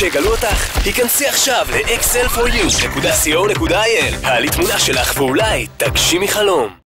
שיגלו אותך? היכנסי עכשיו ל-excelforyou.co.il, העלי תמונה שלך ואולי תגשימי חלום.